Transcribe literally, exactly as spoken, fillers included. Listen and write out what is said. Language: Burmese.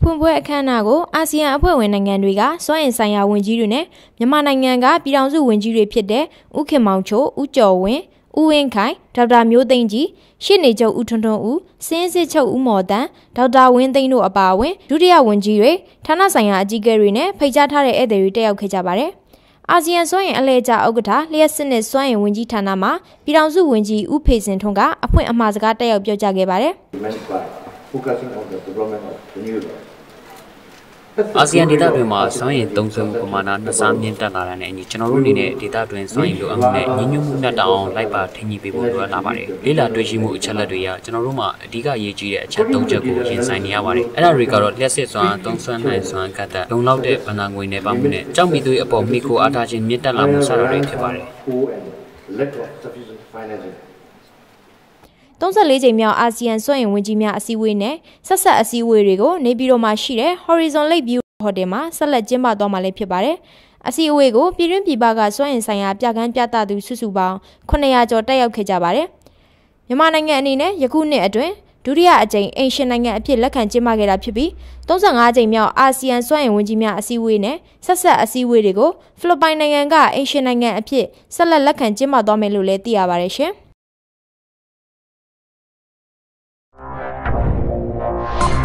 ဖွင့်ပွဲအခမ်းအနားကိုအာဆီယံအဖွဲ့ဝင်နိုင်ငံတွေကစွမ်းအင်ဆိုင်ရာဝန်ကြီးတွေနဲ့မြန်မာနိုင်ငံကပြည်ထောင်စုဝန်ကြီးတွေဖြစ်တဲ့ဦးခင်မောင်ချိုဦးကျော်ဝင်းဦးဝင်းခိုင်ဒေါက်တာမျိုးသိန်းကြီးရှစ်နေချုပ်ဦးထွန်းထွန်းဦးစင်းစစ်ချုပ်ဦးမော်တန်းဒေါက်တာဝင်းသိန်းတို့အပါအဝင်ဒုတိယဝန်ကြီးတွေဌာနဆိုင်ရာအကြီးအကဲတွေနဲ့ဖိတ်ကြားထားတဲ့ဧည့်သည်တွေတက်ရောက်ခဲ့ကြပါတယ်အာဆီယံစွမ်းအင်အလဲကျဥက္ကဋ္ဌလျှက်စစ်နဲ့စွမ်းအင်ဝန်ကြီးဌာနမှပြည်ထောင်စုဝန်ကြီးဦးဖေစင်ထွန်းကအဖွင့်အမှာစကားတက်ရောက်ပြောကြားခဲ့ပါတယ်အာဆီယံဒေသတွင်မှာစွမ်းရည်သုံးစွဲမှုပမာဏနှစ်ဆမြင့်တက်လာတဲ့အညီကျွန်တော်တို့အနေနဲ့ဒေသတွင်စွမ်းရည်လိုအပ်မှုနဲ့ညီညွတ်မှုနဲ့တောင်းလိုက်ပါထိန်းကြီးပေးဖို့လိုအပ်လာပါတယ်။လေးလာတွေ့ရှိမှုအချက်လက်တွေကကျွန်တော်တို့မှာအဓိကအရေးကြီးတဲ့အချက်သုံးချက်ကိုရင်ဆိုင်နေရပါတယ်။အဲ့ဒါတွေကတော့လျှက်စစ်စွမ်းသုံးစွဲနိုင်စွမ်းကတ္တလုံလောက်တဲ့ဗဏ္ဍာငွေနဲ့ပေါင်းမှုနဲ့ကြောက်မီသွေးအပေါ်မိခိုအားထားခြင်းမြင့်တက်လာမှုစတာတွေဖြစ်ပါတယ်။သုံးဆယ့်လေးကြိမ်မြောက်အာဆီယံစွမ်းအင်ဝန်ကြီးများအစည်းအဝေးနဲ့ဆက်ဆက်အစည်းအဝေးတွေကိုနေပြည်တော်မှာရှိတဲ့ Horizon Lake View Hotel မှာဆက်လက်ကျင်းပသွားမှာလည်းဖြစ်ပါတယ်။အစည်းအဝေးကိုပြည်တွင်းပြည်ပကစွမ်းအင်ဆိုင်ရာပြကန်းပြသသူစုစုပေါင်းခုနှစ်ရာကျော်တက်ရောက်ခဲ့ကြပါတယ်။မြန်မာနိုင်ငံအနေနဲ့ယခုနှစ်အတွင်းဒုတိယအကြိမ်အိမ်ရှင်နိုင်ငံအဖြစ်လက်ခံကျင်းပခဲ့တာဖြစ်ပြီးသုံးဆယ့်ငါးကြိမ်မြောက်အာဆီယံစွမ်းအင်ဝန်ကြီးများအစည်းအဝေးနဲ့ဆက်ဆက်အစည်းအဝေးတွေကိုဖိလစ်ပိုင်နိုင်ငံကအိမ်ရှင်နိုင်ငံအဖြစ်ဆက်လက်လက်ခံကျင်းပသွားမယ်လို့လည်းသိရပါတယ်ရှင်။